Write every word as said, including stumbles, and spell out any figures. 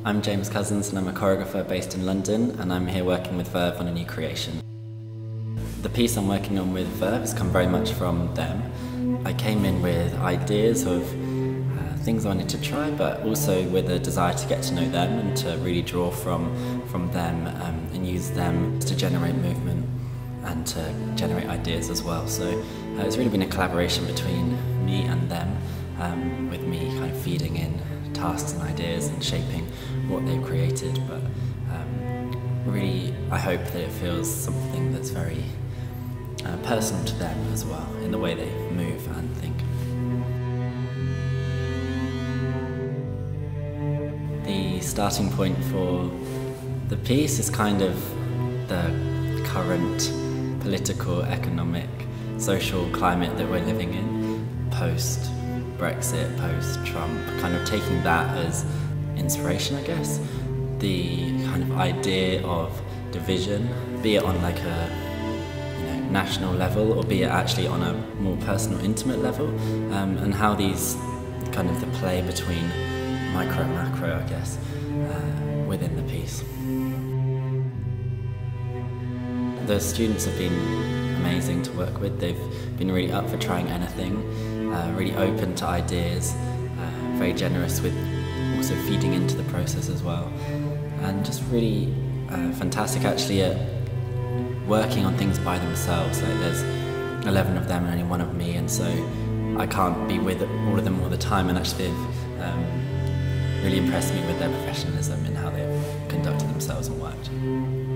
I'm James Cousins and I'm a choreographer based in London, and I'm here working with Verve on a new creation. The piece I'm working on with Verve has come very much from them. I came in with ideas of uh, things I wanted to try, but also with a desire to get to know them and to really draw from, from them um, and use them to generate movement and to generate ideas as well. So uh, it's really been a collaboration between me and them, um, with me kind of feeding in tasks and ideas and shaping what they've created, but um, really I hope that it feels something that's very uh, personal to them as well in the way they move and think. The starting point for the piece is kind of the current political, economic, social climate that we're living in, post Brexit, post-Trump, kind of taking that as inspiration, I guess. The kind of idea of division, be it on like a you know, national level or be it actually on a more personal, intimate level, um, and how these kind of the play between micro and macro, I guess, uh, within the piece. The students have been amazing to work with. They've been really up for trying anything. Uh, really open to ideas, uh, very generous with also feeding into the process as well, and just really uh, fantastic actually at working on things by themselves. Like there's eleven of them and only one of me, and so I can't be with all of them all the time, and actually they've um, really impressed me with their professionalism in how they've conducted themselves and worked.